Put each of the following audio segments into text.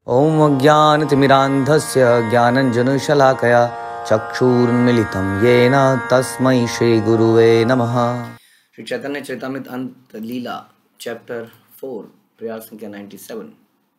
ॐ अज्ञानतिमिरान्धस्य ज्ञानञ्जनशलाकया चक्षुरुन्मीलितं येन तस्मै श्रीगुरुवे नमः। श्री चैतन्य चरितामृत अंत लीला चैप्टर 4 प्रयास संख्या 97।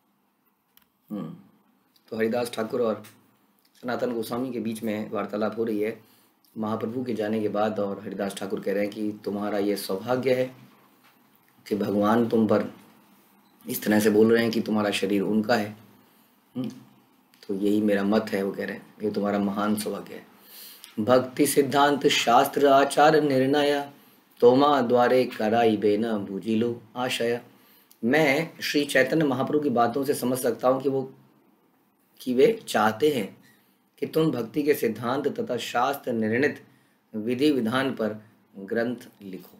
तो हरिदास ठाकुर और सनातन गोस्वामी के बीच में वार्तालाप हो रही है महाप्रभु के जाने के बाद। और हरिदास ठाकुर कह रहे हैं कि तुम्हारा ये सौभाग्य है कि भगवान तुम पर इस तरह से बोल रहे हैं कि तुम्हारा शरीर उनका है। तो यही मेरा मत है, वो कह रहे हैं, ये तुम्हारा महान सौभाग्य है। भक्ति सिद्धांत शास्त्र आचार निर्णय तोमा द्वारे कराई बेना बूझिलो आशय। मैं श्री चैतन्य महाप्रभु की बातों से समझ सकता हूँ कि वे चाहते हैं कि तुम भक्ति के सिद्धांत तथा शास्त्र निर्णित विधि विधान पर ग्रंथ लिखो।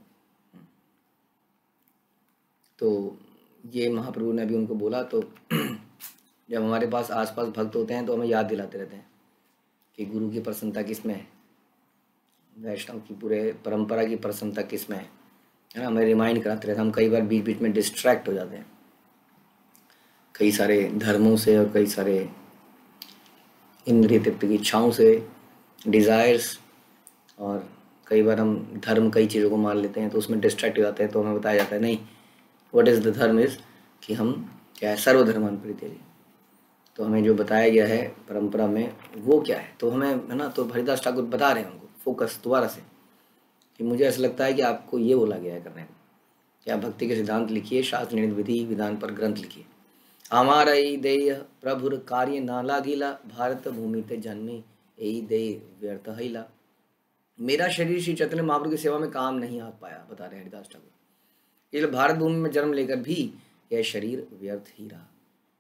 तो ये महाप्रभु ने अभी उनको बोला। तो जब हमारे पास आसपास भक्त होते हैं तो हमें याद दिलाते रहते हैं कि गुरु की प्रसन्नता किस में है, वैष्णव की पूरे परंपरा की प्रसन्नता किस में है ना। हमें रिमाइंड कराते रहते हैं। हम कई बार बीच बीच में डिस्ट्रैक्ट हो जाते हैं कई सारे धर्मों से और कई सारे इंद्रिय तृप्ति की इच्छाओं से, डिज़ायर्स, और कई बार हम धर्म कई चीज़ों को मान लेते हैं तो उसमें डिस्ट्रैक्ट हो जाते हैं। तो हमें बताया जाता है नहीं, what is the dharma is कि हम क्या है, सर्वधर्मान परित्यज्य। तो हमें जो बताया गया है परंपरा में वो क्या है, तो हमें है ना। तो हरिदास ठाकुर बता रहे हैं उनको फोकस दोबारा से कि मुझे ऐसा लगता है कि आपको ये बोला गया है करने को कि आप भक्ति के सिद्धांत लिखिए, शास्त्र निर्णित विधि विधान पर ग्रंथ लिखिए। हमारा यही देय प्रभुर कार्य ना लागिला, भारत भूमि ते जन्मे यही देय व्यर्थ हिला। मेरा शरीर श्री चैतन्य महाप्रभु की सेवा में काम नहीं आ पाया, बता रहे हैं हरिदास ठाकुर। इसलिए भारत भूमि में जन्म लेकर भी यह शरीर व्यर्थ ही रहा।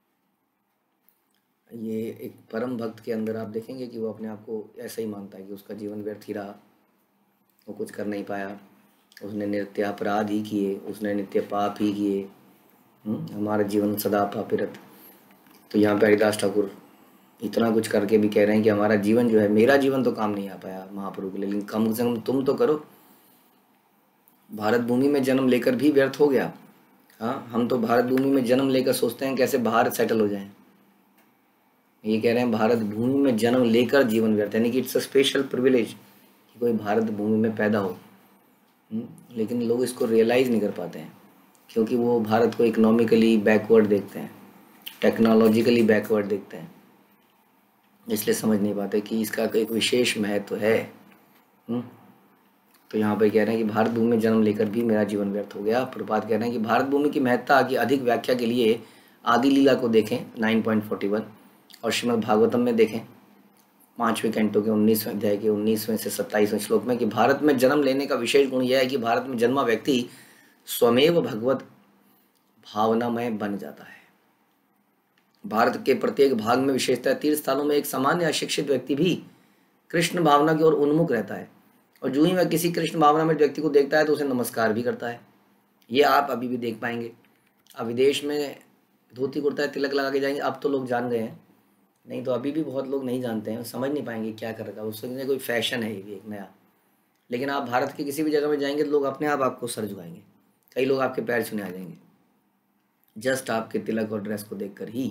ये एक परम भक्त के अंदर आप देखेंगे कि वो अपने आप को ऐसा ही मानता है कि उसका जीवन व्यर्थ ही रहा, वो कुछ कर नहीं पाया, उसने नित्य अपराध ही किए, उसने नित्य पाप ही किए। हमारा जीवन सदा पापिरत। तो यहाँ पे हरिदास ठाकुर इतना कुछ करके भी कह रहे हैं कि हमारा जीवन जो है, मेरा जीवन तो काम नहीं आ पाया महाप्रभु के लिए, लेकिन कम से कम तुम तो करो। भारत भूमि में जन्म लेकर भी व्यर्थ हो गया। हाँ, हम तो भारत भूमि में जन्म लेकर सोचते हैं कैसे बाहर सेटल हो जाएं। ये कह रहे हैं भारत भूमि में जन्म लेकर जीवन व्यर्थ, यानी कि इट्स अ स्पेशल प्रिविलेज कि कोई भारत भूमि में पैदा हो। लेकिन लोग इसको रियलाइज़ नहीं कर पाते हैं क्योंकि वो भारत को इकोनॉमिकली बैकवर्ड देखते हैं, टेक्नोलॉजिकली बैकवर्ड देखते हैं, इसलिए समझ नहीं पाते कि इसका एक विशेष महत्व है। तो यहाँ पर कह रहे हैं कि भारत भूमि में जन्म लेकर भी मेरा जीवन व्यर्थ हो गया। प्रभुपाद कह रहे हैं कि भारत भूमि की महत्ता की अधिक व्याख्या के लिए आदि लीला को देखें 9.41 और श्रीमद् भागवतम में देखें 5वें कैंटो के 19वें अध्याय के 19वें से 27वें श्लोक में कि भारत में जन्म लेने का विशेष गुण यह है कि भारत में जन्मा व्यक्ति स्वमेव भगवत भावनामय बन जाता है। भारत के प्रत्येक भाग में विशेषतः तीर्थ स्थानों में एक सामान्य अशिक्षित व्यक्ति भी कृष्ण भावना की ओर उन्मुख रहता है, और जो ही वह किसी कृष्ण भावना में व्यक्ति को देखता है तो उसे नमस्कार भी करता है। ये आप अभी भी देख पाएंगे। अब विदेश में धोती कुर्ता तिलक लगा के जाएंगे, अब तो लोग जान गए हैं, नहीं तो अभी भी बहुत लोग नहीं जानते हैं, समझ नहीं पाएंगे क्या कर रखा है, उससे कोई फैशन है ये एक नया। लेकिन आप भारत की किसी भी जगह में जाएंगे तो लोग अपने आप आपको सर झुकाएंगे, कई लोग आपके पैर छूने आ जाएंगे जस्ट आपके तिलक और ड्रेस को देखकर ही।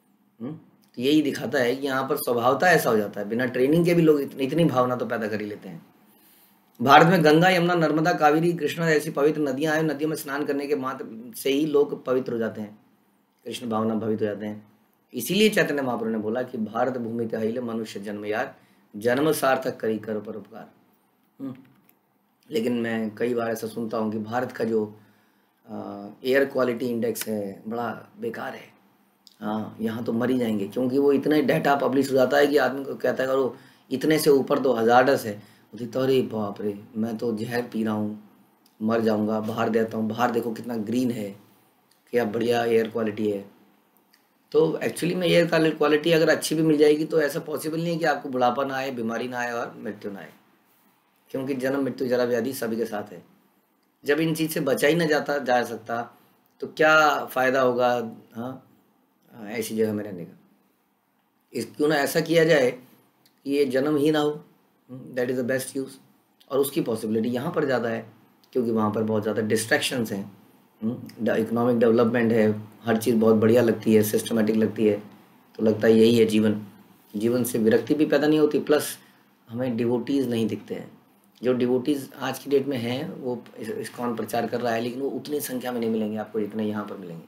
तो यही दिखाता है कि यहाँ पर स्वभावता ऐसा हो जाता है, बिना ट्रेनिंग के भी लोग इतनी भावना तो पैदा कर ही लेते हैं। भारत में गंगा, यमुना, नर्मदा, कावेरी, कृष्णा ऐसी पवित्र नदियाँ हैं। नदियों में स्नान करने के मात्र से ही लोग पवित्र हो जाते हैं, कृष्ण भावना भवित हो जाते हैं। इसीलिए चैतन्य महाप्रभु ने बोला कि भारत भूमि ते हिले मनुष्य जन्म यार, जन्म सार्थक करी करो परोपकार। लेकिन मैं कई बार ऐसा सुनता हूँ कि भारत का जो एयर क्वालिटी इंडेक्स है बड़ा बेकार है। हाँ, यहाँ तो मर ही जाएंगे क्योंकि वो इतने डाटा पब्लिश हो जाता है कि आदमी को कहता है करो इतने से ऊपर तो हज़ार्डस है। तो अरे बाप रे, मैं तो जहर पी रहा हूँ, मर जाऊँगा, बाहर देता हूँ, बाहर देखो कितना ग्रीन है, क्या बढ़िया एयर क्वालिटी है। तो एक्चुअली में एयर क्वालिटी अगर अच्छी भी मिल जाएगी तो ऐसा पॉसिबल नहीं है कि आपको बुढ़ापा ना आए, बीमारी ना आए और मृत्यु ना आए, क्योंकि जन्म मृत्यु जरा व्याधि सभी के साथ है। जब इन चीज़ से बचा ही ना जा सकता तो क्या फ़ायदा होगा हाँ ऐसी जगह में रहने का। क्यों ना ऐसा किया जाए कि ये जन्म ही ना हो, that is the best use. और उसकी पॉसिबिलिटी यहाँ पर ज़्यादा है क्योंकि वहाँ पर बहुत ज़्यादा डिस्ट्रैक्शंस हैं, इकोनॉमिक डेवलपमेंट है, हर चीज़ बहुत बढ़िया लगती है, सिस्टमेटिक लगती है, तो लगता है यही है जीवन। जीवन से विरक्ति भी पैदा नहीं होती, प्लस हमें डिवोटीज़ नहीं दिखते हैं। जो डिवोटीज़ आज की डेट में हैं वो इस्कॉन प्रचार कर रहा है, लेकिन वो उतनी संख्या में नहीं मिलेंगे आपको जितने यहाँ पर मिलेंगे।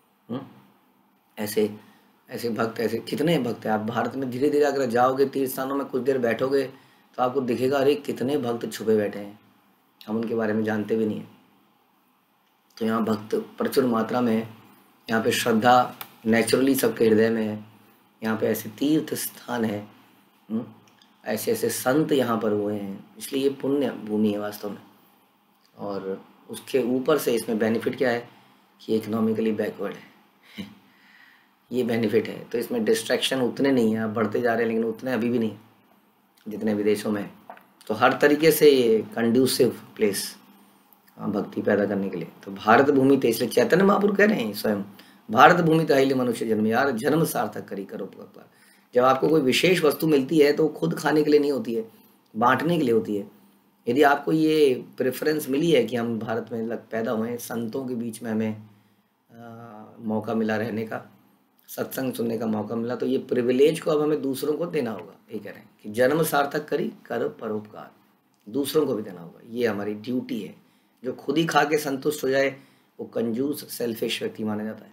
ऐसे ऐसे भक्त, ऐसे कितने भक्त हैं। आप भारत में धीरे धीरे अगर जाओगे तीर्थ स्थानों में कुछ देर बैठोगे तो आपको दिखेगा अरे कितने भक्त छुपे बैठे हैं, हम उनके बारे में जानते भी नहीं हैं। तो यहाँ भक्त प्रचुर मात्रा में है, यहाँ पे श्रद्धा नेचुरली सबके हृदय में है, यहाँ पे ऐसे तीर्थ स्थान है, ऐसे ऐसे संत यहाँ पर हुए हैं, इसलिए ये पुण्य भूमि है वास्तव में। और उसके ऊपर से इसमें बेनिफिट क्या है कि इकोनॉमिकली बैकवर्ड है ये बेनिफिट है। तो इसमें डिस्ट्रैक्शन उतने नहीं है, आप बढ़ते जा रहे हैं लेकिन उतने अभी भी नहीं जितने विदेशों में। तो हर तरीके से ये कंड्यूसिव प्लेस भक्ति पैदा करने के लिए। तो भारत भूमि तो इसलिए चैतन्य महापुरुष कह रहे हैं स्वयं, भारत भूमि तो हिल मनुष्य जन्म, यार जन्म सार्थक करी करो परोपकार। जब आपको कोई विशेष वस्तु मिलती है तो खुद खाने के लिए नहीं होती है, बांटने के लिए होती है। यदि आपको ये प्रेफरेंस मिली है कि हम भारत में पैदा हुए, संतों के बीच में हमें मौका मिला रहने का, सत्संग सुनने का मौका मिला, तो ये प्रिविलेज को अब हमें दूसरों को देना होगा। ये कह रहे हैं कि जन्म सार्थक करी कर परोपकार, दूसरों को भी देना होगा, ये हमारी ड्यूटी है। जो खुद ही खा के संतुष्ट हो जाए वो कंजूस सेल्फिश व्यक्ति माना जाता है।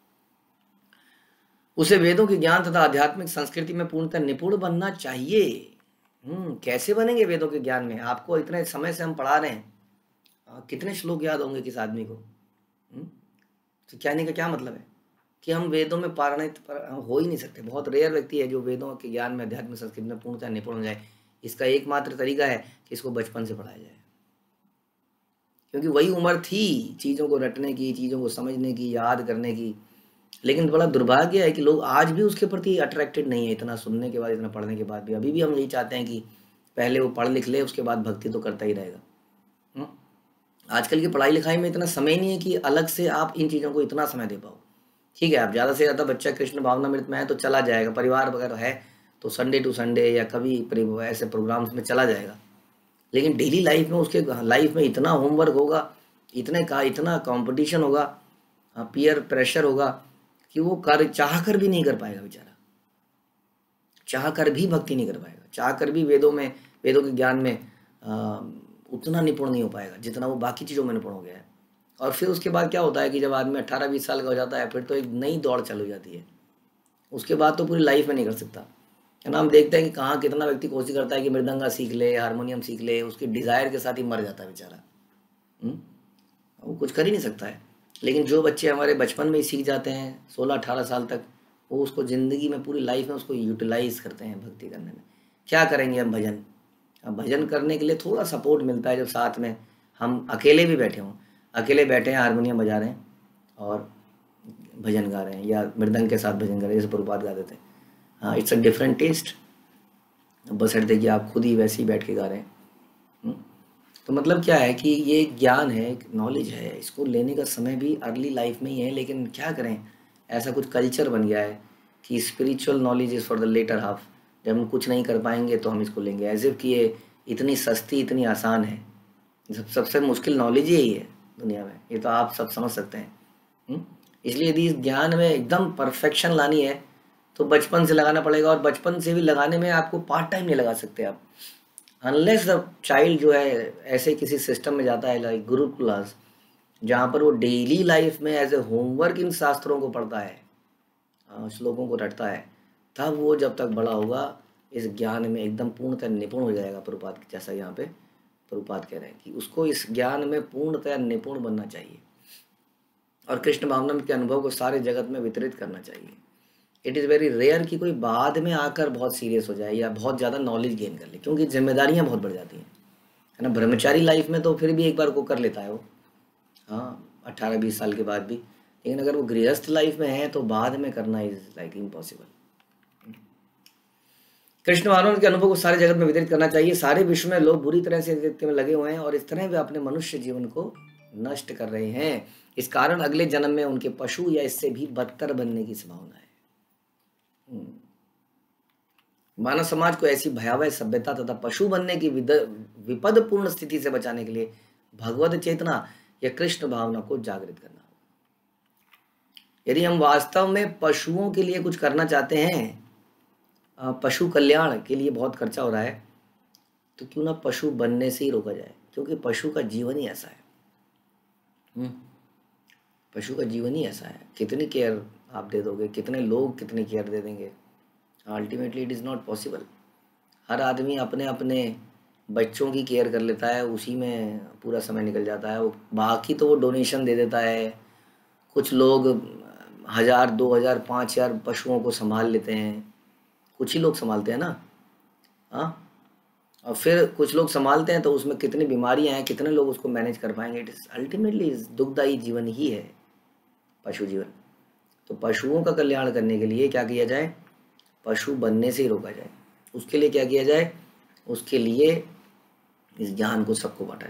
उसे वेदों के ज्ञान तथा आध्यात्मिक संस्कृति में पूर्णतः निपुण बनना चाहिए। कैसे बनेंगे वेदों के ज्ञान में? आपको इतने समय से हम पढ़ा रहे हैं, कितने श्लोक याद होंगे किस आदमी को? तो कहने का क्या मतलब है कि हम वेदों में पारणित हो ही नहीं सकते। बहुत रेयर व्यक्ति है जो वेदों के ज्ञान में आध्यात्मिक संस्कृति में पूर्णतः निपुण हो जाए। इसका एकमात्र तरीका है कि इसको बचपन से पढ़ाया जाए, क्योंकि वही उम्र थी चीज़ों को रटने की, चीज़ों को समझने की, याद करने की। लेकिन बड़ा दुर्भाग्य है कि लोग आज भी उसके प्रति अट्रैक्टेड नहीं है, इतना सुनने के बाद, इतना पढ़ने के बाद भी। अभी भी हम यही चाहते हैं कि पहले वो पढ़ लिख ले, उसके बाद भक्ति तो करता ही रहेगा। आजकल की पढ़ाई लिखाई में इतना समय नहीं है कि अलग से आप इन चीज़ों को इतना समय दे पाओ। ठीक है, आप ज़्यादा से ज़्यादा बच्चा कृष्ण भावनामृत में है तो चला जाएगा, परिवार वगैरह है तो संडे टू संडे या कभी ऐसे प्रोग्राम्स में चला जाएगा। लेकिन डेली लाइफ में उसके लाइफ में इतना होमवर्क होगा, इतना कंपटीशन होगा, पीयर प्रेशर होगा कि वो चाह कर भी नहीं कर पाएगा बेचारा, चाह कर भी भक्ति नहीं कर पाएगा, चाह कर भी वेदों के ज्ञान में उतना निपुण नहीं हो पाएगा जितना वो बाकी चीज़ों में निपुण हो गया है। और फिर उसके बाद क्या होता है कि जब आदमी 18-20 साल का हो जाता है फिर तो एक नई दौड़ चालू हो जाती है, उसके बाद तो पूरी लाइफ में नहीं कर सकता है ना। हम देखते हैं कि कहाँ कितना व्यक्ति कोशिश करता है कि मृदंगा सीख ले, हारमोनियम सीख ले, उसकी डिज़ायर के साथ ही मर जाता है बेचारा, वो कुछ कर ही नहीं सकता है। लेकिन जो बच्चे हमारे बचपन में ही सीख जाते हैं 16-18 साल तक, वो उसको ज़िंदगी में पूरी लाइफ में उसको यूटिलाइज करते हैं भक्ति करने में। क्या करेंगे हम भजन? अब भजन करने के लिए थोड़ा सपोर्ट मिलता है जब साथ में हम अकेले भी बैठे हों, अकेले बैठे हैं, हारमोनियम बजा रहे हैं और भजन गा रहे हैं या मृदंग के साथ भजन गा रहे हैं, जैसे प्रभुपाद गाते थे। हाँ, इट्स अ डिफरेंट टेस्ट, बस हट देखिए आप खुद ही वैसे ही बैठ के गा रहे हैं। तो मतलब क्या है कि ये ज्ञान है, नॉलेज है, इसको लेने का समय भी अर्ली लाइफ में ही है। लेकिन क्या करें, ऐसा कुछ कल्चर बन गया है कि spiritual knowledge is for the latter half. जब हम कुछ नहीं कर पाएंगे तो हम इसको लेंगे, एज इफ कि ये इतनी सस्ती, इतनी आसान है। सबसे मुश्किल नॉलेज यही है दुनिया में, ये तो आप सब समझ सकते हैं। इसलिए यदि इस ज्ञान में एकदम परफेक्शन लानी है तो बचपन से लगाना पड़ेगा, और बचपन से भी लगाने में आपको पार्ट टाइम नहीं लगा सकते आप, अनलेस द चाइल्ड जो है ऐसे किसी सिस्टम में जाता है लाइक गुरुकुलास, जहाँ पर वो डेली लाइफ में एज ए होमवर्क इन शास्त्रों को पढ़ता है, श्लोकों को रटता है, तब वो जब तक बड़ा होगा इस ज्ञान में एकदम पूर्णतः निपुण हो जाएगा। प्रभुपाद जैसा यहाँ पे प्रभुपाद कह रहे हैं कि उसको इस ज्ञान में पूर्णतः निपुण बनना चाहिए और कृष्ण भावनामृत के अनुभव को सारे जगत में वितरित करना चाहिए। इट इज़ वेरी रेयर कि कोई बाद में आकर बहुत सीरियस हो जाए या बहुत ज़्यादा नॉलेज गेन कर ले, क्योंकि जिम्मेदारियाँ बहुत बढ़ जाती हैं, है ना। ब्रह्मचारी लाइफ में तो फिर भी एक बार को कर लेता है वो, हाँ, 18-20 साल के बाद भी। लेकिन अगर वो गृहस्थ लाइफ में है तो बाद में करना इज लाइक इम्पॉसिबल। कृष्ण भावनामृत के अनुभव को सारे जगत में वितरित करना चाहिए। सारे विश्व में लोग बुरी तरह से नृत्य में लगे हुए हैं और इस तरह वे अपने मनुष्य जीवन को नष्ट कर रहे हैं। इस कारण अगले जन्म में उनके पशु या इससे भी बदतर बनने की संभावना है। मानव समाज को ऐसी भयावह सभ्यता तथा पशु बनने की विपदपूर्ण स्थिति से बचाने के लिए भगवत चेतना या कृष्ण भावना को जागृत करना होगा। यदि हम वास्तव में पशुओं के लिए कुछ करना चाहते हैं, पशु कल्याण के लिए बहुत खर्चा हो रहा है, तो क्यों ना पशु बनने से ही रोका जाए, क्योंकि पशु का जीवन ही ऐसा है। पशु का जीवन ही ऐसा है। कितनी केयर आप दे दोगे, कितने लोग कितनी केयर दे देंगे, ultimately it is not possible. हर आदमी अपने अपने बच्चों की केयर कर लेता है, उसी में पूरा समय निकल जाता है। वो बाकी तो वो डोनेशन दे देता है। कुछ लोग 1000, 2000, 5000 पशुओं को संभाल लेते हैं, कुछ ही लोग संभालते हैं ना। हाँ, और फिर कुछ लोग संभालते हैं तो उसमें कितनी बीमारियां हैं, कितने लोग उसको मैनेज कर पाएंगे। इट इज़ अल्टीमेटली दुखदायी जीवन ही है पशु जीवन। तो पशुओं का कल्याण करने के लिए क्या किया जाए, पशु बनने से ही रोका जाए। उसके लिए क्या किया जाए, उसके लिए इस ज्ञान को सबको बांटा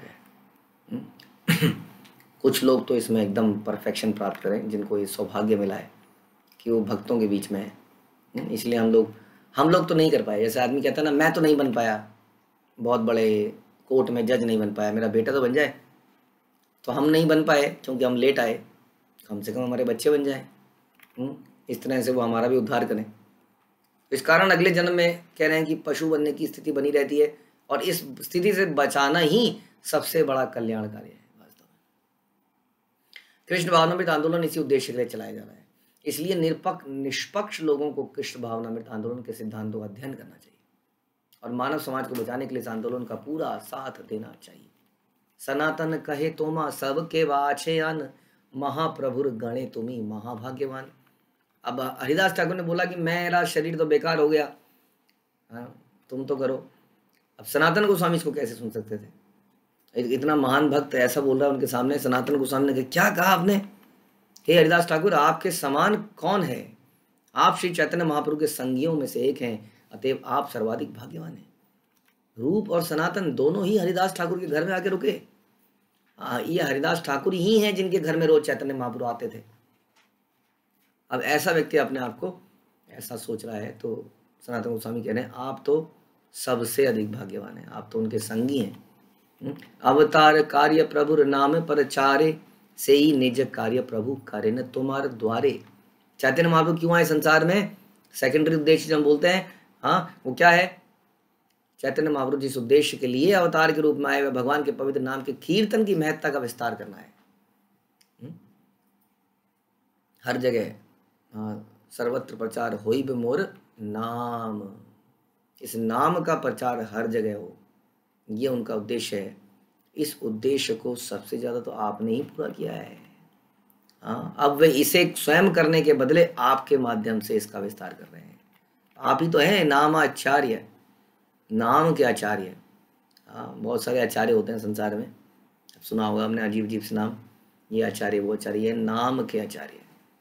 जाए। कुछ लोग तो इसमें एकदम परफेक्शन प्राप्त करें, जिनको ये सौभाग्य मिला है कि वो भक्तों के बीच में है। इसलिए हम लोग तो नहीं कर पाए। जैसे आदमी कहता है ना, मैं तो नहीं बन पाया, बहुत बड़े कोर्ट में जज नहीं बन पाया, मेरा बेटा तो बन जाए। तो हम नहीं बन पाए क्योंकि हम लेट आए, कम से कम हमारे बच्चे बन जाए। इस तरह से वो हमारा भी उद्धार करें। इस कारण अगले जन्म में कह रहे हैं कि पशु बनने की स्थिति बनी रहती है, और इस स्थिति से बचाना ही सबसे बड़ा कल्याणकारी है वास्तव में। कृष्ण भावनामृत आंदोलन इसी उद्देश्य के लिए चलाया जा रहा है। इसलिए निष्पक्ष लोगों को कृष्ण भावनामृत आंदोलन के सिद्धांतों का अध्ययन करना चाहिए और मानव समाज को बचाने के लिए इस आंदोलन का पूरा साथ देना चाहिए। सनातन कहे तोमा सबके वाछेयान, महाप्रभुर गणे तुम्ही महाभाग्यवान। अब हरिदास ठाकुर ने बोला कि मेरा शरीर तो बेकार हो गया, तुम तो करो। अब सनातन गोस्वामी इसको कैसे सुन सकते थे? इतना महान भक्त ऐसा बोल रहा है उनके सामने। सनातन गोस्वामी ने क्या कहा आपने? हे हरिदास ठाकुर, आपके समान कौन है? आप श्री चैतन्य महाप्रभु के संगियों में से एक हैं, अतएव आप सर्वाधिक भाग्यवान हैं। रूप और सनातन दोनों ही हरिदास ठाकुर के घर में आके रुके। ये हरिदास ठाकुर ही हैं जिनके घर में रोज चैतन्य महाप्रभु आते थे। अब ऐसा व्यक्ति अपने आप को ऐसा सोच रहा है, तो सनातन गोस्वामी कह रहे हैं आप तो सबसे अधिक भाग्यवान हैं, आप तो उनके संगी हैं। अवतार कार्य प्रभुर नाम परचारे, से ही निज कार्य प्रभु करे न तुम्हारे द्वारे। चैतन्य महाप्रभु क्यों आए संसार में? सेकेंडरी उद्देश्य जो हम बोलते हैं, हाँ, वो क्या है? चैतन्य महाप्रभु जिस उद्देश्य के लिए अवतार के रूप में आए, वह भगवान के पवित्र नाम के कीर्तन की महत्ता का विस्तार करना है। हर जगह सर्वत्र प्रचार होई बे मोर नाम, इस नाम का प्रचार हर जगह हो, ये उनका उद्देश्य है। इस उद्देश्य को सबसे ज्यादा तो आपने ही पूरा किया है। हाँ, अब वे इसे स्वयं करने के बदले आपके माध्यम से इसका विस्तार कर रहे हैं। आप ही तो हैं नामाचार्य, नाम के आचार्य। हाँ, बहुत सारे आचार्य होते हैं संसार में, सुना होगा हमने अजीब अजीब से नाम, ये आचार्य वो आचार्य, नाम के आचार्य।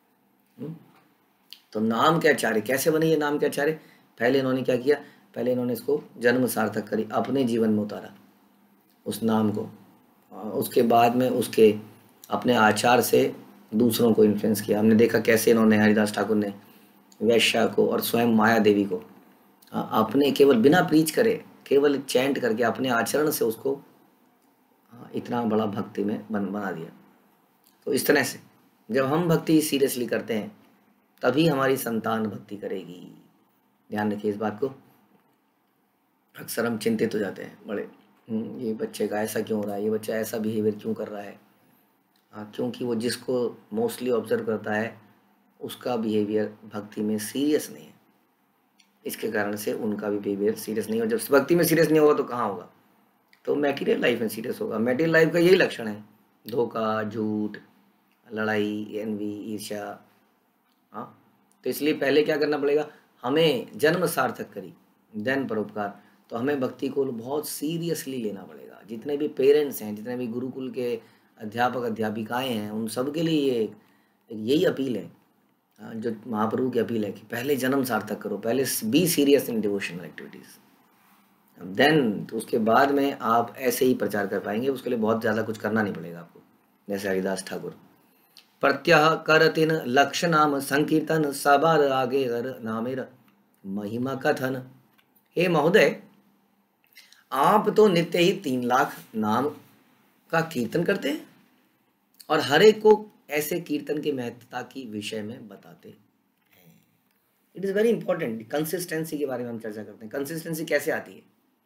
तो नाम के आचार्य कैसे बने ये नाम के आचार्य? पहले इन्होंने क्या किया? पहले इन्होंने इसको जन्म सार्थक करी, अपने जीवन में उतारा उस नाम को। उसके बाद में उसके अपने आचार से दूसरों को इन्फ्लुएंस किया। हमने देखा कैसे इन्होंने, हरिदास ठाकुर ने वैश्या को और स्वयं माया देवी को अपने केवल बिना प्रीच करे, केवल चैंट करके अपने आचरण से उसको इतना बड़ा भक्ति में बना दिया। तो इस तरह से जब हम भक्ति सीरियसली करते हैं तभी हमारी संतान भक्ति करेगी। ध्यान रखिए इस बात को। अक्सर हम चिंतित हो जाते हैं बड़े, ये बच्चे का ऐसा क्यों हो रहा है, ये बच्चा ऐसा बिहेवियर क्यों कर रहा है। क्योंकि वो जिसको मोस्टली ऑब्जर्व करता है उसका बिहेवियर भक्ति में सीरियस नहीं है। इसके कारण से उनका भी बिहेवियर सीरियस नहीं हो। जब भक्ति में सीरियस नहीं होगा तो कहाँ होगा? तो मटेरियल लाइफ में सीरियस होगा। मटेरियल लाइफ का यही लक्षण है, धोखा, झूठ, लड़ाई, एनवी, ईर्ष्या। हाँ, तो इसलिए पहले क्या करना पड़ेगा? हमें जन्म सार्थक करी देन परोपकार। तो हमें भक्ति को बहुत सीरियसली लेना पड़ेगा। जितने भी पेरेंट्स हैं, जितने भी गुरुकुल के अध्यापक अध्यापिकाएं हैं, उन सब के लिए ये यही अपील है, जो महाप्रभु की अपील है कि पहले जन्म सार्थक करो, पहले be serious in devotional activities, then उसके बाद में आप ऐसे ही प्रचार कर पाएंगे। उसके लिए बहुत ज़्यादा कुछ करना नहीं पड़ेगा आपको। जैसे हरिदास ठाकुर प्रत्यह करतिन लक्ष्य नाम संकीर्तन, सबार आगे हर नामेर महिमा कथन। हे महोदय, आप तो नित्य ही 3 लाख नाम का कीर्तन करते हैं और हर एक को ऐसे कीर्तन की महत्ता की विषय में बताते हैं। It is very important. Consistency के बारे में हम चर्चा करते हैं। कंसिस्टेंसी कैसे आती है?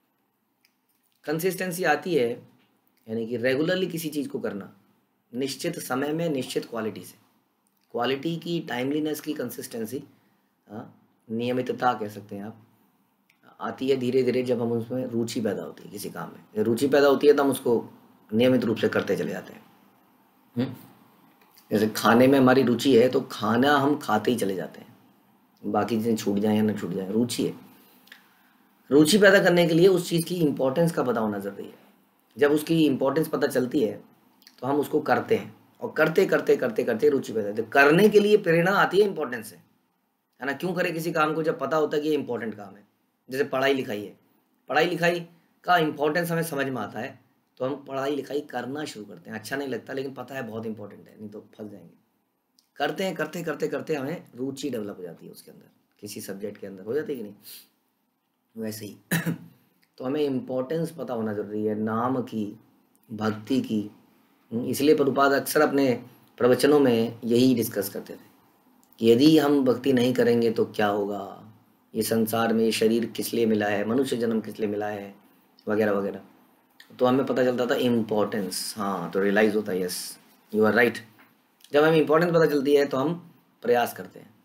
कंसिस्टेंसी आती है यानी कि रेगुलरली किसी चीज़ को करना, निश्चित समय में, निश्चित क्वालिटी से। क्वालिटी की, टाइमलीनेस की कंसिस्टेंसी, नियमितता कह सकते हैं आप, आती है धीरे धीरे जब हम उसमें रुचि पैदा होती है किसी काम में। रुचि पैदा होती है तो हम उसको नियमित रूप से करते चले जाते हैं। जैसे खाने में हमारी रुचि है तो खाना हम खाते ही चले जाते हैं, बाकी चीज़ें छूट जाए या ना छूट जाए, रुचि है। रुचि पैदा करने के लिए उस चीज़ की इम्पोर्टेंस का पता होना ज़रूरी है। जब उसकी इम्पोर्टेंस पता चलती है तो हम उसको करते हैं, और करते करते करते करते रुचि पैदा होती है। करने के लिए प्रेरणा आती है इम्पोर्टेंस से, है ना। क्यों करें किसी काम को जब पता होता है कि ये इंपॉर्टेंट काम है। जैसे पढ़ाई लिखाई है, पढ़ाई लिखाई का इम्पोर्टेंस हमें समझ में आता है तो हम पढ़ाई लिखाई करना शुरू करते हैं। अच्छा नहीं लगता लेकिन पता है बहुत इंपॉर्टेंट है, नहीं तो फंस जाएंगे। करते हैं, करते करते करते हमें रुचि डेवलप हो जाती है उसके अंदर, किसी सब्जेक्ट के अंदर हो जाती है कि नहीं, वैसे ही तो हमें इम्पोर्टेंस पता होना जरूरी है नाम की, भक्ति की। इसलिए प्रभुपाद अक्सर अपने प्रवचनों में यही डिस्कस करते थे कि यदि हम भक्ति नहीं करेंगे तो क्या होगा, ये संसार में ये शरीर किस लिए मिला है, मनुष्य जन्म किस लिए मिला है, वगैरह वगैरह। तो हमें पता चलता था इम्पोर्टेंस। हाँ, तो रियलाइज़ होता है, यस यू आर राइट। जब हमें इम्पोर्टेंस पता चलती है तो हम प्रयास करते हैं,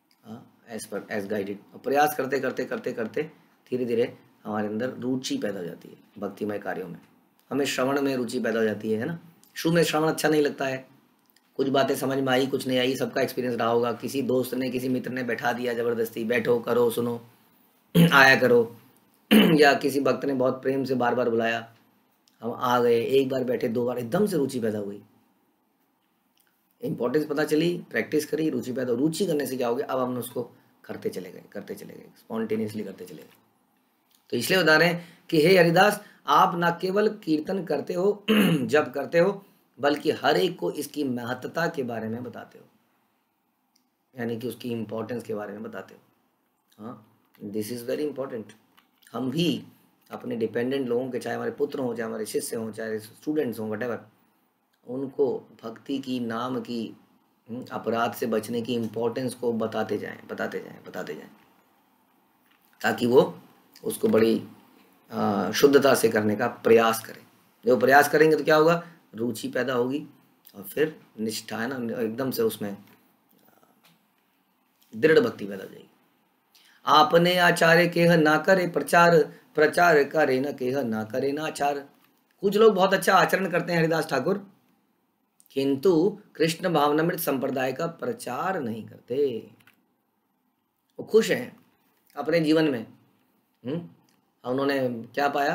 एज गाइडेड। और प्रयास करते करते करते करते धीरे धीरे हमारे अंदर रुचि पैदा हो जाती है भक्तिमय कार्यों में। हमें श्रवण में रुचि पैदा हो जाती है ना। शुरू में श्रवण अच्छा नहीं लगता है, कुछ बातें समझ में आई, कुछ नहीं आई, सबका एक्सपीरियंस रहा होगा। किसी दोस्त ने, किसी मित्र ने बैठा दिया ज़बरदस्ती, बैठो करो सुनो आया करो या किसी भक्त ने बहुत प्रेम से बार बार बुलाया, हम आ गए, एक बार बैठे, दो बार, एकदम से रुचि पैदा हुई। इंपॉर्टेंस पता चली, प्रैक्टिस करी, रुचि पैदा। रुचि करने से क्या हो गया, अब हम उसको करते चले गए, स्पॉन्टेनियसली करते चले गए। तो इसलिए बता रहे हैं कि हे हरिदास, आप न केवल कीर्तन करते हो जब करते हो, बल्कि हर एक को इसकी महत्ता के बारे में बताते हो, यानी कि उसकी इम्पोर्टेंस के बारे में बताते हो। हाँ, दिस इज़ वेरी इंपॉर्टेंट। हम भी अपने डिपेंडेंट लोगों के, चाहे हमारे पुत्र हों, चाहे हमारे शिष्य हों, चाहे स्टूडेंट्स हों, वटेवर, उनको भक्ति की, नाम की, अपराध से बचने की इम्पोर्टेंस को बताते जाएं, ताकि वो उसको बड़ी शुद्धता से करने का प्रयास करें। जब प्रयास करेंगे तो क्या होगा, रुचि पैदा होगी और फिर निष्ठा, है ना, एकदम से उसमें दृढ़ भक्ति पैदा हो जाएगी। आपने आचार्य केह ना करे प्रचार, प्रचार करे न केह ना करे ना आचार। कुछ लोग बहुत अच्छा आचरण करते हैं हरिदास ठाकुर, किंतु कृष्ण भावनामृत संप्रदाय का प्रचार नहीं करते। वो खुश हैं अपने जीवन में। उन्होंने क्या पाया,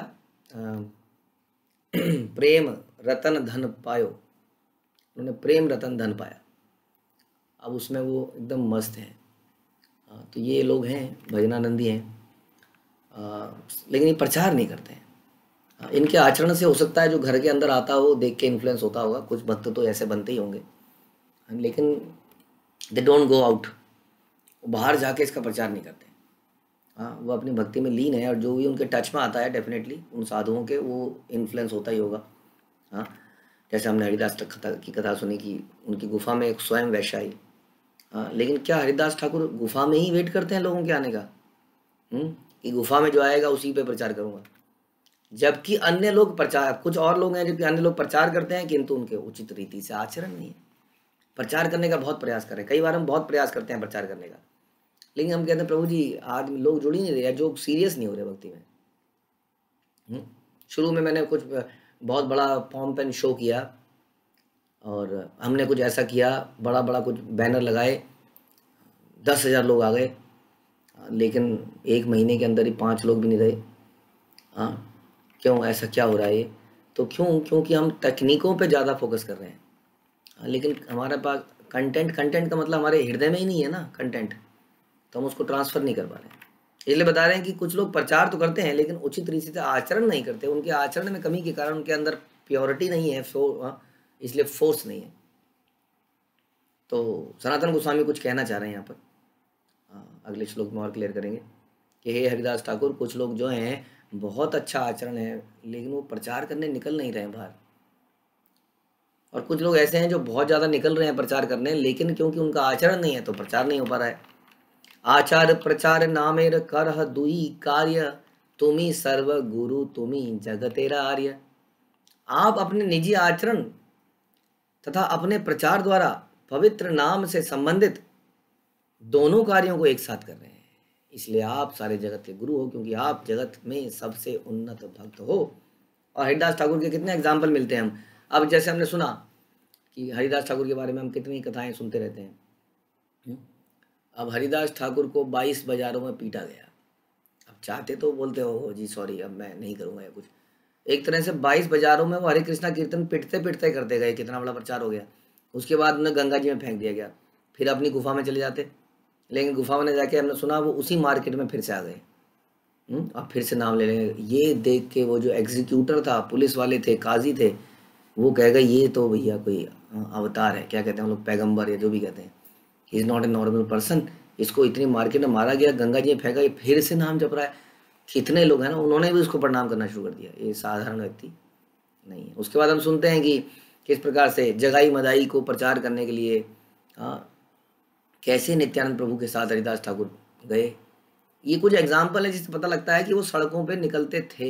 प्रेम रतन धन पायो, उन्होंने प्रेम रतन धन पाया, अब उसमें वो एकदम मस्त हैं। तो ये लोग हैं, भजनानंदी हैं, लेकिन ये प्रचार नहीं करते हैं। इनके आचरण से हो सकता है जो घर के अंदर आता हो देख के इन्फ्लुएंस होता होगा, कुछ भक्त तो ऐसे बनते ही होंगे, लेकिन दे डोंट गो आउट, बाहर जाके इसका प्रचार नहीं करते। हाँ, वो अपनी भक्ति में लीन है और जो भी उनके टच में आता है डेफिनेटली उन साधुओं के वो इन्फ्लुएंस होता ही होगा। हाँ, जैसे हमने हरिदास की कथा सुनी कि उनकी गुफा में एक स्वयं वैश्य आई। हाँ, लेकिन क्या हरिदास ठाकुर गुफा में ही वेट करते हैं लोगों के आने का, कि गुफा में जो आएगा उसी पे प्रचार करूँगा? जबकि अन्य लोग प्रचार, कुछ और लोग हैं जबकि अन्य लोग प्रचार करते हैं किंतु उनके उचित रीति से आचरण नहीं है। प्रचार करने का बहुत प्रयास करें, कई बार हम बहुत प्रयास करते हैं प्रचार करने का, लेकिन हम कहते हैं प्रभु जी आज लोग जुड़ ही नहीं रहे, जो सीरियस नहीं हो रहे भक्ति में। शुरू में मैंने कुछ बहुत बड़ा पॉम्प एंड शो किया और हमने कुछ ऐसा किया, बड़ा बड़ा कुछ बैनर लगाए, 10,000 लोग आ गए, लेकिन एक महीने के अंदर ही 5 लोग भी नहीं रहे। हाँ, क्यों, ऐसा क्या हो रहा है ये? तो क्योंकि हम तकनीकों पे ज़्यादा फोकस कर रहे हैं, लेकिन हमारे पास कंटेंट का मतलब हमारे हृदय में ही नहीं है ना कंटेंट, तो हम उसको ट्रांसफ़र नहीं कर पा रहे हैं। इसलिए बता रहे हैं कि कुछ लोग प्रचार तो करते हैं लेकिन उचित रीति से आचरण नहीं करते। उनके आचरण में कमी के कारण उनके अंदर प्योरिटी नहीं है, इसलिए फोर्स नहीं है। तो सनातन गोस्वामी कुछ कहना चाह रहे हैं यहाँ पर, अगले श्लोक में और क्लियर करेंगे कि हे हरिदास ठाकुर, कुछ लोग जो हैं बहुत अच्छा आचरण है लेकिन वो प्रचार करने निकल नहीं रहे बाहर, और कुछ लोग ऐसे हैं जो बहुत ज़्यादा निकल रहे हैं प्रचार करने, लेकिन क्योंकि उनका आचरण नहीं है तो प्रचार नहीं हो पा रहा है। आचार प्रचार नामेर करह दुई कार्य, तुम्ही सर्व गुरु तुम्ही जगतेरा आर्य। आप अपने निजी आचरण तथा अपने प्रचार द्वारा पवित्र नाम से संबंधित दोनों कार्यों को एक साथ कर रहे हैं, इसलिए आप सारे जगत के गुरु हो, क्योंकि आप जगत में सबसे उन्नत भक्त हो। और हरिदास ठाकुर के कितने एग्जाम्पल मिलते हैं हम। अब जैसे हमने सुना कि हरिदास ठाकुर के बारे में हम कितनी कथाएं सुनते रहते हैं। अब हरिदास ठाकुर को 22 बाजारों में पीटा गया। अब चाहते तो बोलते हो जी सॉरी अब मैं नहीं करूँगा या कुछ, एक तरह से 22 बाजारों में वो हरे कृष्णा कीर्तन पिटते पिटते करते गए, कितना बड़ा प्रचार हो गया। उसके बाद उन्हें गंगा जी में फेंक दिया गया, फिर अपनी गुफा में चले जाते, लेकिन गुफा में जाके हमने सुना वो उसी मार्केट में फिर से आ गए। अब फिर से नाम ले लेंगे। ये देख के वो जो एग्जीक्यूटर था, पुलिस वाले थे, काजी थे, वो कहेगा ये तो भैया कोई अवतार है, क्या कहते हैं हम लोग, पैगंबर या जो भी कहते हैं, he is not a normal person. इसको इतनी मार्केट में मारा गया, गंगा जी में फेंका, ये फिर से नाम जप रहा है। कितने लोग हैं ना, उन्होंने भी उसको प्रणाम करना शुरू कर दिया। ये साधारण व्यक्ति नहीं है। उसके बाद हम सुनते हैं कि किस प्रकार से जगाई मदाई को प्रचार करने के लिए कैसे नित्यानंद प्रभु के साथ हरिदास ठाकुर गए। ये कुछ एग्जाम्पल है जिससे पता लगता है कि वो सड़कों पे निकलते थे।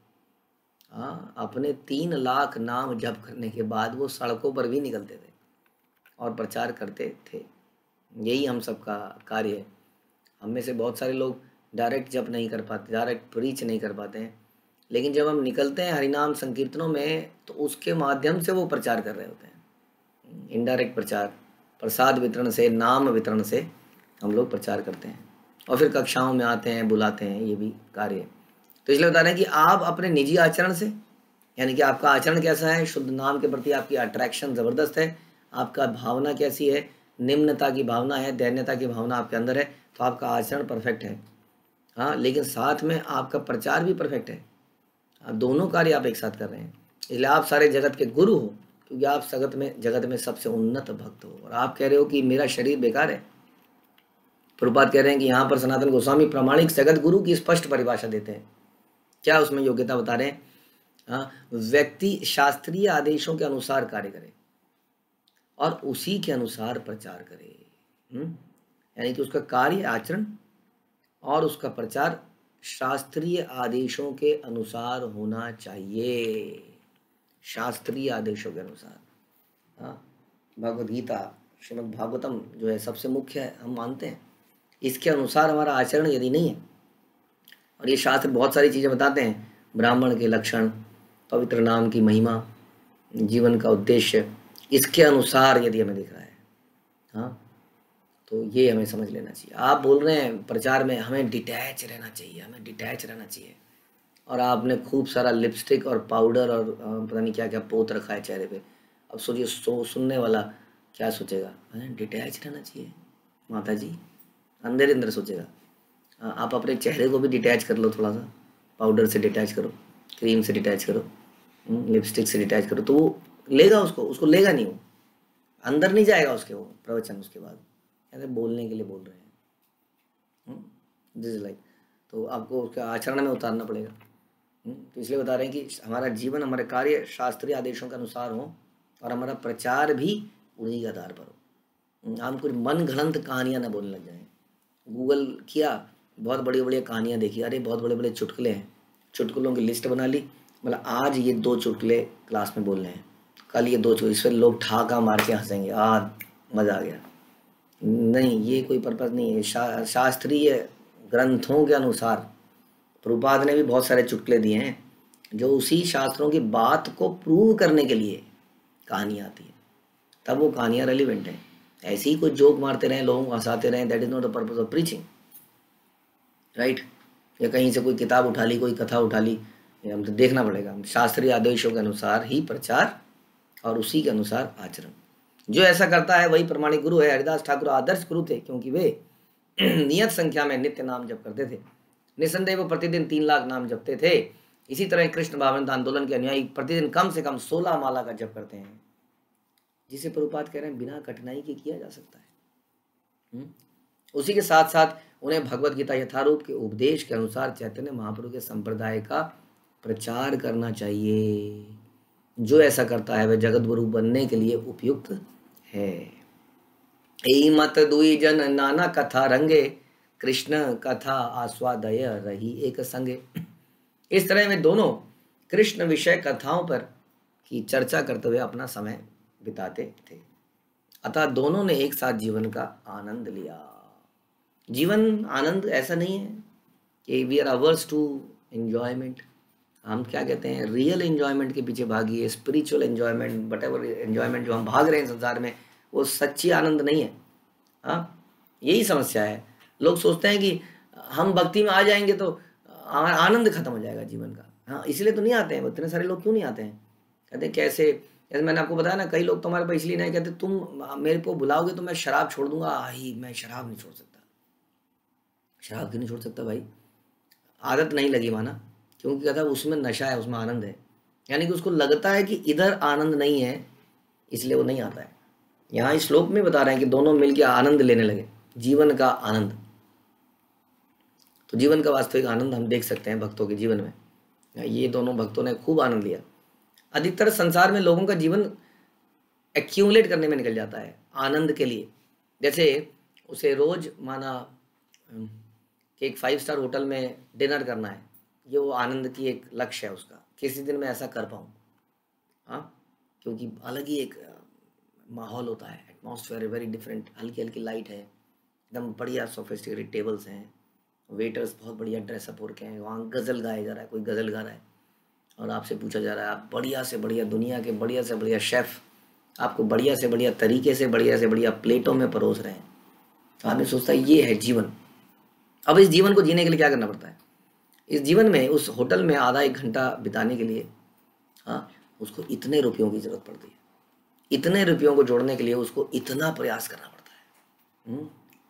अपने 3 लाख नाम जप करने के बाद वो सड़कों पर भी निकलते थे और प्रचार करते थे। यही हम सबका कार्य है। हम में से बहुत सारे लोग डायरेक्ट जप नहीं कर पाते, डायरेक्ट प्रीच नहीं कर पाते हैं, लेकिन जब हम निकलते हैं हरिनाम संकीर्तनों में तो उसके माध्यम से वो प्रचार कर रहे होते हैं। इनडायरेक्ट प्रचार, प्रसाद वितरण से, नाम वितरण से हम लोग प्रचार करते हैं और फिर कक्षाओं में आते हैं, बुलाते हैं, ये भी कार्य है। तो इसलिए बता रहे हैं कि आप अपने निजी आचरण से, यानी कि आपका आचरण कैसा है, शुद्ध नाम के प्रति आपकी अट्रैक्शन ज़बरदस्त है, आपका भावना कैसी है, निम्नता की भावना है, दैन्यता की भावना आपके अंदर है, तो आपका आचरण परफेक्ट है। लेकिन साथ में आपका प्रचार भी परफेक्ट है। दोनों कार्य आप एक साथ कर रहे हैं, इसलिए आप सारे जगत के गुरु हो, क्योंकि आप जगत में सबसे उन्नत भक्त हो। और आप कह रहे हो कि मेरा शरीर बेकार है। प्रभुपाद कह रहे हैं कि यहाँ पर सनातन गोस्वामी प्रामाणिक जगत गुरु की स्पष्ट परिभाषा देते हैं। क्या उसमें योग्यता बता रहे हैं? व्यक्ति शास्त्रीय आदेशों के अनुसार कार्य करे और उसी के अनुसार प्रचार करे। यानी कि उसका कार्य, आचरण और उसका प्रचार शास्त्रीय आदेशों के अनुसार होना चाहिए। शास्त्रीय आदेशों के अनुसार। भगवद गीता, श्रीमद् भागवतम जो है सबसे मुख्य है, हम मानते हैं। इसके अनुसार हमारा आचरण यदि नहीं है, और ये शास्त्र बहुत सारी चीज़ें बताते हैं, ब्राह्मण के लक्षण, पवित्र नाम की महिमा, जीवन का उद्देश्य, इसके अनुसार यदि हमें दिख रहा है, तो ये हमें समझ लेना चाहिए। आप बोल रहे हैं प्रचार में हमें डिटैच रहना चाहिए, हमें डिटैच रहना चाहिए, और आपने खूब सारा लिपस्टिक और पाउडर और पता नहीं क्या क्या पोत रखा है चेहरे पे। अब सोचिए सुनने वाला क्या सोचेगा? डिटैच रहना चाहिए माता जी, अंदर अंदर सोचेगा। आप अपने चेहरे को भी डिटैच कर लो, थोड़ा सा पाउडर से डिटैच करो, क्रीम से डिटैच करो, लिपस्टिक से डिटैच करो, तो वो लेगा, उसको लेगा नहीं, वो अंदर नहीं जाएगा उसके वो प्रवचन। उसके बाद ऐसे बोलने के लिए बोल रहे हैं, दिस इज लाइक, तो आपको उसके आचरण में उतारना पड़ेगा। तो इसलिए बता रहे हैं कि हमारा जीवन, हमारे कार्य शास्त्रीय आदेशों के अनुसार हो और हमारा प्रचार भी उन्हीं के आधार पर हो। हम कुछ मन घड़ंत कहानियाँ ना बोलने लग जाएं। गूगल किया, बहुत बड़ी बड़ी कहानियाँ देखी, अरे बहुत बड़े बड़े चुटकुले हैं, चुटकुलों की लिस्ट बना ली, मतलब आज ये 2 चुटकुले क्लास में बोलने हैं, कल ये 2 चुटकुले, इस पर लोग ठाका मार के हंसेंगे, मज़ा आ गया। नहीं, ये कोई पर्पज़ नहीं है। शास्त्रीय ग्रंथों के अनुसार प्रभुपाद ने भी बहुत सारे चुटकुले दिए हैं, जो उसी शास्त्रों की बात को प्रूव करने के लिए कहानियाँ आती है, तब वो कहानियाँ रेलिवेंट हैं। ऐसे ही कोई जोक मारते रहें, लोगों को हंसाते रहें, that is not the purpose of preaching, right. या कहीं से कोई किताब उठा ली, कोई कथा उठा ली, हम तो देखना पड़ेगा। शास्त्रीय आदेशों के अनुसार ही प्रचार और उसी के अनुसार आचरण। जो ऐसा करता है वही प्रमाणिक गुरु है। हरिदास ठाकुर आदर्श गुरु थे, क्योंकि वे नियत संख्या में नित्य नाम जप करते थे। निसंदेह वो प्रतिदिन 3 लाख नाम जपते थे। इसी तरह कृष्ण भावनामृत आंदोलन के अनुयायी प्रतिदिन कम से कम 16 माला का जप करते हैं, जिसे प्रभुपाद कह रहे हैं बिना कठिनाई के किया जा सकता है। उसी के साथ साथ उन्हें भगवत गीता यथारूप के उपदेश के अनुसार चैतन्य महाप्रभु के संप्रदाय का प्रचार करना चाहिए। जो ऐसा करता है वह जगत गुरु बनने के लिए उपयुक्त है। एई मत दुई जन नाना कथा रंगे, कृष्ण कथा आस्वादय रही एक संगे। इस तरह वे दोनों कृष्ण विषय कथाओं पर की चर्चा करते हुए अपना समय बिताते थे। अतः दोनों ने एक साथ जीवन का आनंद लिया। जीवन आनंद ऐसा नहीं है कि we are averse to enjoyment. हम क्या कहते हैं, रियल एंजॉयमेंट के पीछे भागिए, spiritual enjoyment, whatever enjoyment जो हम भाग रहे हैं संसार में, वो सच्ची आनंद नहीं है। हाँ, यही समस्या है। लोग सोचते हैं कि हम भक्ति में आ जाएंगे तो आनंद खत्म हो जाएगा जीवन का। हाँ, इसलिए तो नहीं आते हैं इतने सारे लोग। क्यों नहीं आते हैं? कहते हैं कैसे, जैसे मैंने आपको बताया ना, कई लोग तो हमारे पास इसलिए नहीं कहते, तुम मेरे को बुलाओगे तो मैं शराब छोड़ दूंगा। ही मैं शराब नहीं छोड़ सकता। शराब क्यों नहीं छोड़ सकता भाई? आदत नहीं लगी माना, क्योंकि कहता है उसमें नशा है, उसमें आनंद है। यानी कि उसको लगता है कि इधर आनंद नहीं है, इसलिए वो नहीं आता है। यहाँ इस श्लोक में बता रहे हैं कि दोनों मिलकर आनंद लेने लगे, जीवन का आनंद। तो जीवन का वास्तविक आनंद हम देख सकते हैं भक्तों के जीवन में। ये दोनों भक्तों ने खूब आनंद लिया। अधिकतर संसार में लोगों का जीवन एक्यूमुलेट करने में निकल जाता है आनंद के लिए। जैसे उसे रोज माना कि एक 5 स्टार होटल में डिनर करना है, ये वो आनंद की एक लक्ष्य है उसका। किसी दिन मैं ऐसा कर पाऊँ। हाँ, क्योंकि अलग ही एक माहौल होता है, एटमॉस्फेयर वेरी डिफरेंट। हल्की हल्की लाइट है, एकदम बढ़िया सोफिस्टिकेटेड टेबल्स हैं, वेटर्स बहुत बढ़िया ड्रेसअप हो रखे हैं, वहाँ गज़ल गाया जा रहा है, कोई गज़ल गा रहा है और आपसे पूछा जा रहा है, आप बढ़िया से बढ़िया दुनिया के बढ़िया से बढ़िया शेफ़ आपको बढ़िया से बढ़िया तरीके से बढ़िया प्लेटों में परोस रहे हैं। तो आदमी सोचता है ये है जीवन। अब इस जीवन को जीने के लिए क्या करना पड़ता है? इस जीवन में उस होटल में आधा 1 घंटा बिताने के लिए हाँ, उसको इतने रुपयों की ज़रूरत पड़ती है। इतने रुपयों को जोड़ने के लिए उसको इतना प्रयास करना पड़ता है।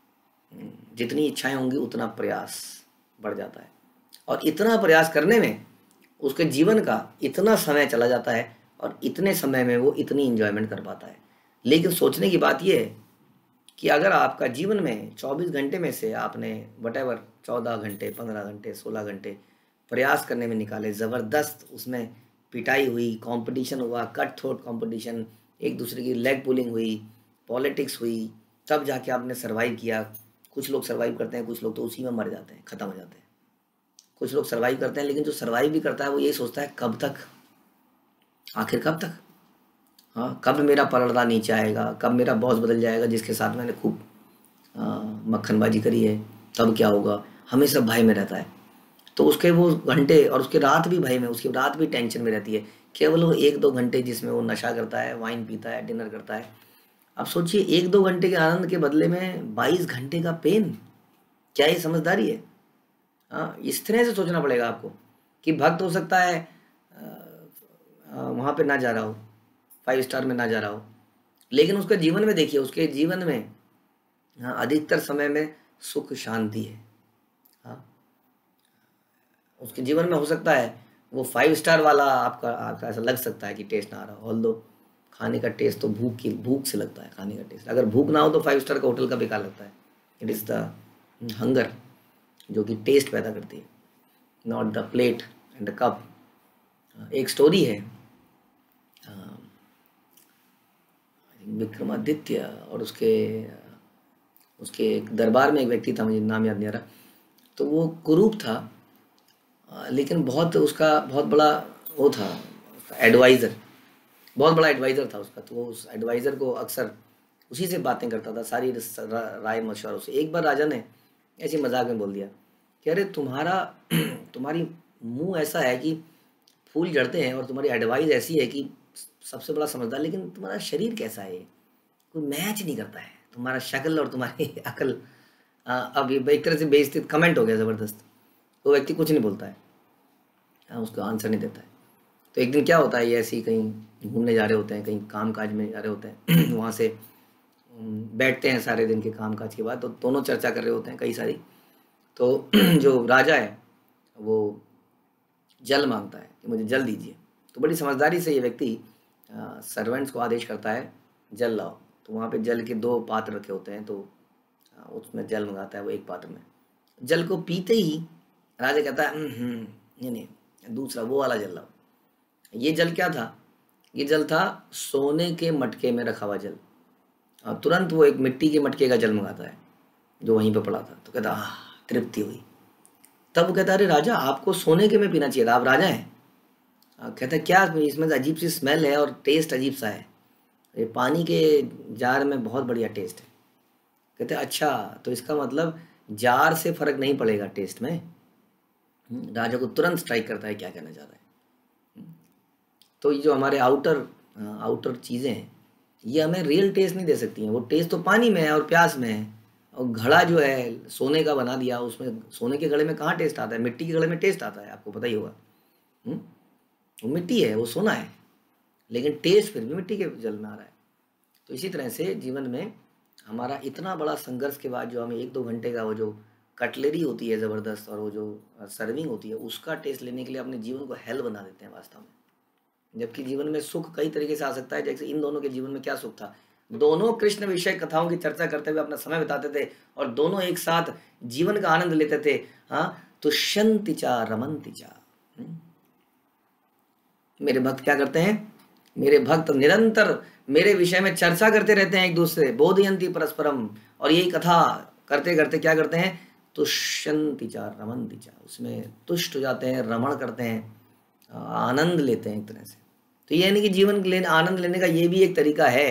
जितनी इच्छाएं होंगी उतना प्रयास बढ़ जाता है, और इतना प्रयास करने में उसके जीवन का इतना समय चला जाता है, और इतने समय में वो इतनी इंजॉयमेंट कर पाता है। लेकिन सोचने की बात यह है कि अगर आपका जीवन में 24 घंटे में से आपने वटेवर 14 घंटे, 15 घंटे, 16 घंटे प्रयास करने में निकाले, ज़बरदस्त उसमें पिटाई हुई, कंपटीशन हुआ, कट थ्रोट कंपटीशन, एक दूसरे की लेग पुलिंग हुई, पॉलिटिक्स हुई, तब जाके आपने सर्वाइव किया। कुछ लोग सर्वाइव करते हैं, कुछ लोग तो उसी में मर जाते हैं, ख़त्म हो जाते हैं। कुछ लोग सर्वाइव करते हैं, लेकिन जो सर्वाइव भी करता है वो यही सोचता है कब तक, आखिर कब तक। हाँ, कब मेरा पर्दा नीचे आएगा, कब मेरा बॉस बदल जाएगा जिसके साथ मैंने खूब मक्खनबाजी करी है, तब क्या होगा। हमेशा भय में रहता है। तो उसके वो घंटे और उसकी रात भी भय में, उसकी रात भी टेंशन में रहती है। केवल वो 1-2 घंटे जिसमें वो नशा करता है, वाइन पीता है, डिनर करता है। अब सोचिए 1-2 घंटे के आनंद के बदले में 22 घंटे का पेन। क्या ये समझदारी है? हाँ, इस तरह से सोचना पड़ेगा आपको कि भक्त हो सकता है वहाँ पे ना जा रहा हो, 5 स्टार में ना जा रहा हो, लेकिन उसके जीवन में देखिए, उसके जीवन में हाँ, अधिकतर समय में सुख शांति है। हाँ, उसके जीवन में हो सकता है वो 5 स्टार वाला आपका ऐसा लग सकता है कि टेस्ट ना आ रहा हो, ऑल्दो खाने का टेस्ट तो भूख से लगता है। खाने का टेस्ट अगर भूख ना हो तो 5 स्टार का होटल का बेकार लगता है। इट इज़ द हंगर जो कि टेस्ट पैदा करती है, not the plate and the cup. एक स्टोरी है, विक्रमादित्य और उसके एक दरबार में एक व्यक्ति था, मुझे नाम याद नहीं आ रहा। तो वो कुरूप था, लेकिन उसका बहुत बड़ा वो था, एडवाइज़र, बहुत बड़ा एडवाइज़र था उसका। तो वो उस एडवाइज़र को अक्सर उसी से बातें करता था, सारी राय मशवरों से। एक बार राजा ने ऐसे मजाक में बोल दिया कि अरे तुम्हारी मुंह ऐसा है कि फूल झड़ते हैं, और तुम्हारी एडवाइस ऐसी है कि सबसे बड़ा समझदार, लेकिन तुम्हारा शरीर कैसा है, कोई मैच नहीं करता है तुम्हारा शक्ल और तुम्हारी अकल। अब ये एक तरह से बेइज्जती कमेंट हो गया ज़बरदस्त। वो व्यक्ति कुछ नहीं बोलता है, उसको आंसर नहीं देता है। तो एक दिन क्या होता है, ये ऐसे ही कहीं घूमने जा रहे होते हैं, कहीं काम काज में जा रहे होते हैं वहाँ से बैठते हैं सारे दिन के काम काज के बाद, तो दोनों चर्चा कर रहे होते हैं कई सारी। तो जो राजा है वो जल मांगता है कि मुझे जल दीजिए। तो बड़ी समझदारी से ये व्यक्ति सर्वेंट्स को आदेश करता है जल लाओ। तो वहाँ पे जल के 2 पात्र रखे होते हैं, तो उसमें जल मंगाता है वो एक पात्र में। जल को पीते ही राजा कहता है नहीं, दूसरा वो वाला जल लाओ। ये जल क्या था ये जल था सोने के मटके में रखा हुआ जल। और तुरंत वो एक मिट्टी के मटके का जल मंगाता है जो वहीं पे पड़ा था। तो कहता तृप्ति हुई। तब वो कहता अरे राजा, आपको सोने के में पीना चाहिए था, आप राजा हैं। कहता क्या इसमें अजीब सी स्मेल है और टेस्ट अजीब सा है, ये पानी के जार में बहुत बढ़िया टेस्ट है। कहते अच्छा, तो इसका मतलब जार से फर्क नहीं पड़ेगा टेस्ट में। राजा को तुरंत स्ट्राइक करता है क्या कहना चाह रहा है। तो ये जो हमारे आउटर चीज़ें हैं ये हमें रियल टेस्ट नहीं दे सकती हैं। वो टेस्ट तो पानी में है और प्यास में है। और घड़ा जो है सोने का बना दिया, उसमें सोने के घड़े में कहाँ टेस्ट आता है? मिट्टी के घड़े में टेस्ट आता है, आपको पता ही होगा। वो मिट्टी है, वो सोना है, लेकिन टेस्ट फिर भी मिट्टी के जल में आ रहा है। तो इसी तरह से जीवन में हमारा इतना बड़ा संघर्ष के बाद जो हमें 1-2 घंटे का वो जो कटलेरी होती है ज़बरदस्त, और वो जो सर्विंग होती है, उसका टेस्ट लेने के लिए अपने जीवन को हेल बना देते हैं वास्तव में। जबकि जीवन में सुख कई तरीके से आ सकता है। जैसे इन दोनों के जीवन में क्या सुख था, दोनों कृष्ण विषय कथाओं की चर्चा करते हुए अपना समय बिताते थे और दोनों एक साथ जीवन का आनंद लेते थे। हाँ, तो शंति चा रमंति चा। मेरे भक्त क्या करते हैं? मेरे भक्त निरंतर मेरे विषय में चर्चा करते रहते हैं एक दूसरे, बोधयंती परस्परम। और यही कथा करते करते क्या करते हैं? तुष्यंति चा रमंति चा, उसमें तुष्ट हो जाते हैं, रमण करते हैं, आनंद लेते हैं एक तरह से। तो ये नहीं कि जीवन आनंद लेने का ये भी एक तरीका है,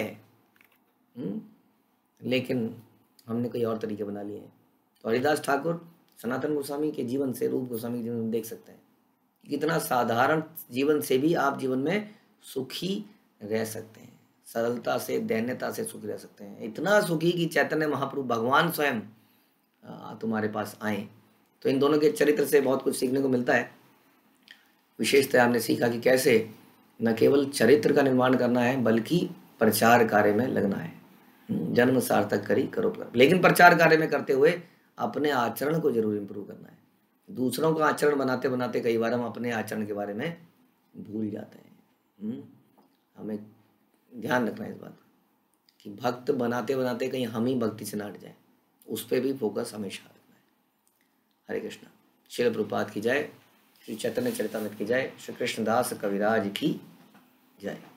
लेकिन हमने कोई और तरीके बना लिए हैं। तो हरिदास ठाकुर सनातन गोस्वामी के जीवन से, रूप गोस्वामी के जीवन में देख सकते हैं कितना साधारण जीवन से भी आप जीवन में सुखी रह सकते हैं, सरलता से, दैन्यता से सुखी रह सकते हैं। इतना सुखी कि चैतन्य महाप्रभु भगवान स्वयं तुम्हारे पास आए। तो इन दोनों के चरित्र से बहुत कुछ सीखने को मिलता है। विशेषतः हमने सीखा कि कैसे न केवल चरित्र का निर्माण करना है बल्कि प्रचार कार्य में लगना है। जन्म सार्थक करी करो पर, लेकिन प्रचार कार्य में करते हुए अपने आचरण को जरूर इम्प्रूव करना है। दूसरों का आचरण बनाते बनाते कई बार हम अपने आचरण के बारे में भूल जाते हैं। हमें ध्यान रखना है इस बात कि भक्त बनाते बनाते कहीं हम ही भक्ति से ना हट जाए, उस पर भी फोकस हमेशा रखना है। हरे कृष्णा। श्रील प्रभुपाद की जय, श्री चैतन्य चरितामृत की जय, श्री कृष्णदास कविराज की जय।